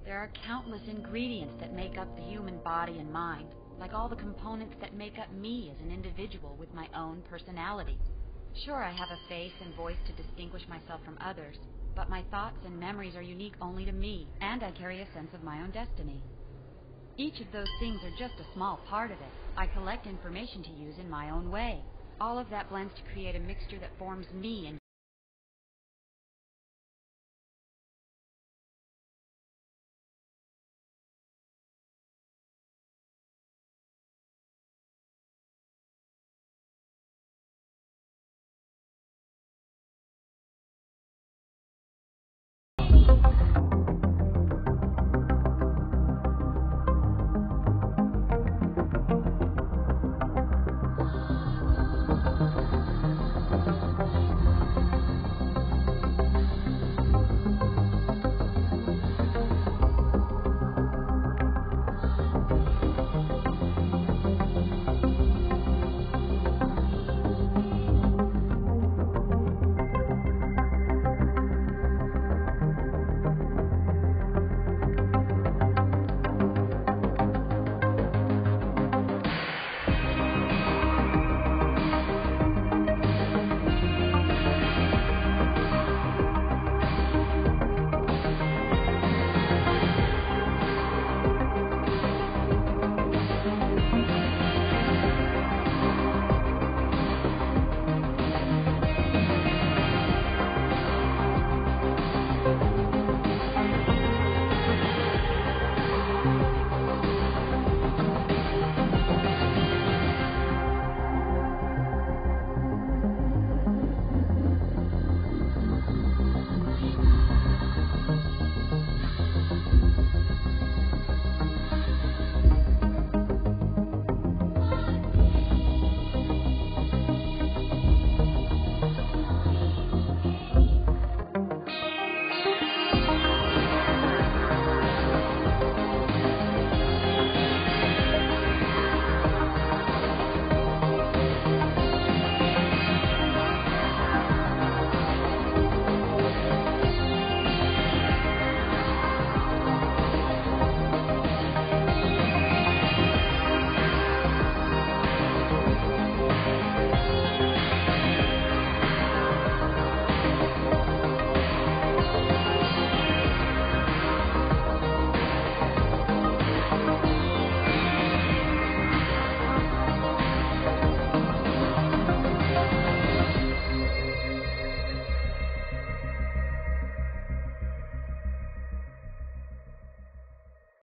There are countless ingredients that make up the human body and mind, like all the components that make up me as an individual with my own personality. Sure, I have a face and voice to distinguish myself from others, but my thoughts and memories are unique only to me, and I carry a sense of my own destiny. Each of those things are just a small part of it. I collect information to use in my own way. All of that blends to create a mixture that forms me and